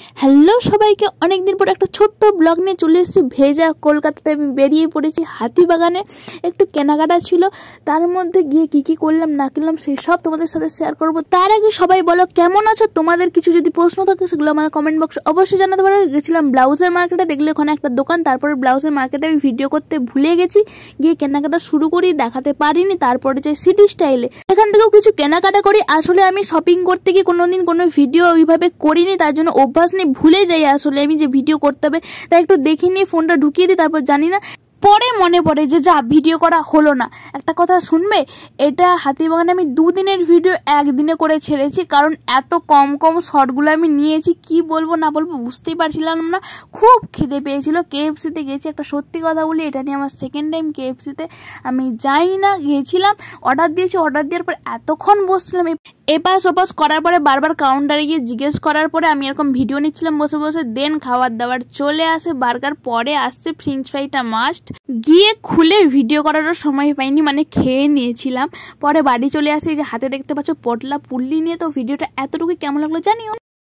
Hello সবাইকে, অনেকদিন পর একটা ছোট্ট ব্লগ নিয়ে চলে এসেছি। ভেজা কলকাতাতে আমি বেরিয়ে পড়েছি হাতিবাগানে। একটু কেনাকাটা ছিল, তার মধ্যে গিয়ে কি কি করলাম না করলাম সেই সব তোমাদের সাথে শেয়ার করব। তার আগে সবাই বলো কেমন আছো, তোমাদের কিছু যদি প্রশ্ন থাকে সেগুলো আমার কমেন্ট বক্সে অবশ্যই জানাতে পারো। গেছিলাম ব্লাউজের মার্কেটে, দেখলে ওখানে একটা দোকান, তারপরে ব্লাউজের মার্কেটে আমি ভিডিও করতে ভুলে গেছি, গিয়ে কেনাকাটা শুরু করি, দেখাতে পারিনি। তারপরে যাই সিটি স্টাইলে, এখান থেকেও কিছু কেনাকাটা করি। আসলে আমি শপিং করতে গিয়ে কোনোদিন কোনো ভিডিও ওইভাবে করিনি, তার জন্য অভ্যাস নেই, ভুলে যাই আসলে আমি যে ভিডিও করতে হবে। তাই একটু দেখে নিয়ে ফোনটা ঢুকিয়ে দিই, তারপর জানি না পরে মনে পড়ে যে যা ভিডিও করা হলো না। একটা কথা শুনবে, এটা হাতিবাগানে আমি 2 দিনের ভিডিও একদিনে করে ছেড়েছি, কারণ এত কম কম শর্টগুলো আমি নিয়েছি, কি বলবো না বলবো বুঝতেই পারছিলাম না। খুব খিদে পেয়েছিল, কেএফসিতে গেছি। একটা সত্যি কথা বলি, এটা নিয়ে আমার সেকেন্ড টাইম কেএফসিতে আমি যাই না, গিয়েছিলাম, অর্ডার দিয়েছি। অর্ডার দেওয়ার পর এতক্ষণ বসছিলাম, এপাশ ওপাশ করার পরে বারবার কাউন্টারে গিয়ে জিজ্ঞেস করার পরে আমি এরকম ভিডিও নিচ্ছিলাম বসে বসে। দেন খাবার দাবার চলে আসে, বার্গার, পরে আসছে ফ্রেঞ্চ ফ্রাইটা মাস্ট। গিয়ে খুলে ভিডিও করারও সময় পাইনি, মানে খেয়ে নিয়েছিলাম। পরে বাড়ি চলে আসি, যে হাতে দেখতে পাচ্ছ পটলা পুল্লি নিয়ে। তো ভিডিওটা এতটুকুই, কেমন লাগলো জানিও।